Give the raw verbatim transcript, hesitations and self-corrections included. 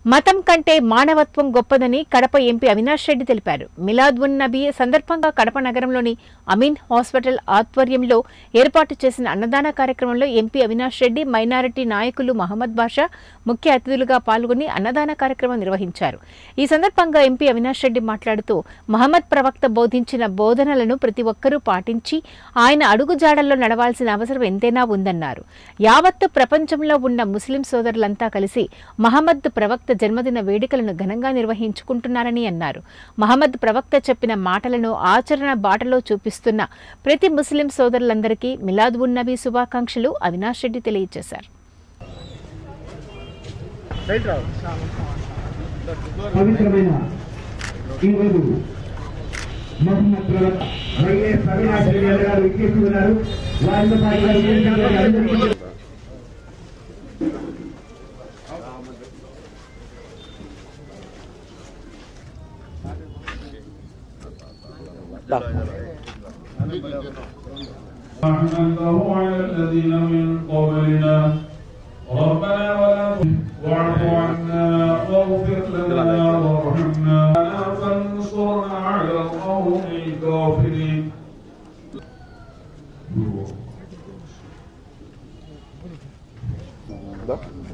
మతం కంటే మానవత్వం గొప్పదని కడప ఎంపీ అవినాష్ రెడ్డి తెలిపారు. మిలాద్ ఉన్ నబీ సందర్భంగా కడప నగరంలోని అమీన్ హాస్పిటల్ ఆధ్వర్యంలో ఏర్పాటు చేసిన అన్నదాన కార్యక్రమంలో ఎంపీ అవినాష్ రెడ్డి, మైనారిటీ నాయకులు మహమ్మద్ బాషా ముఖ్య అతిథులుగా పాల్గొని అన్నదాన కార్యక్రమం నిర్వహించారు. ఈ సందర్భంగా ఎంపీ అవినాష్ రెడ్డి మాట్లాడుతూ మహమ్మద్ ప్రవక్త బోధించిన బోధనలను ప్రతి ఒక్కరూ పాటించి ఆయన అడుగుజాడల్లో నడవాల్సిన అవసరం ఎంతైనా ఉందన్నారు. యావత్తు ప్రపంచంలో ఉన్న ముస్లిం సోదరులంతా కలిసి మహమ్మద్ ప్రవక్త జన్మదిన వేడుకలను ఘనంగా నిర్వహించుకుంటున్నారని అన్నారు. మహమ్మద్ ప్రవక్త చెప్పిన మాటలను ఆచరణ బాటలో చూపిస్తున్న ప్రతి ముస్లిం సోదరులందరికీ మిలాద్ ఉన్ నబీ శుభాకాంక్షలు అవినాష్ రెడ్డి తెలియజేశారు. الله على الذين من قبلنا ربنا ولا واعف عنا واغفر لنا وارحمنا فانصرنا على القوم الكافرين.